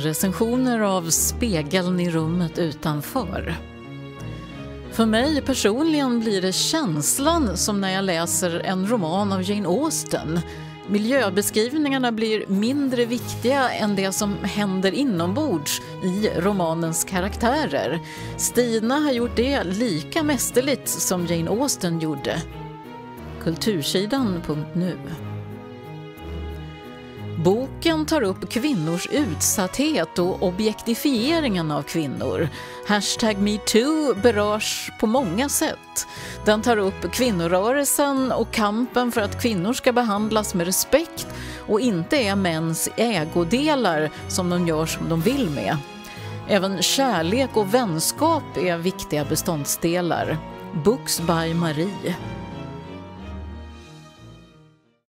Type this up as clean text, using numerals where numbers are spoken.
Recensioner av Spegeln i rummet utanför. För mig personligen blir det känslan som när jag läser en roman av Jane Austen. Miljöbeskrivningarna blir mindre viktiga än det som händer inombords i romanens karaktärer. Stina har gjort det lika mästerligt som Jane Austen gjorde. Kultursidan.nu. Boken tar upp kvinnors utsatthet och objektifieringen av kvinnor. #MeToo berörs på många sätt. Den tar upp kvinnorörelsen och kampen för att kvinnor ska behandlas med respekt och inte är mäns ägodelar som de gör som de vill med. Även kärlek och vänskap är viktiga beståndsdelar. Books by Marie.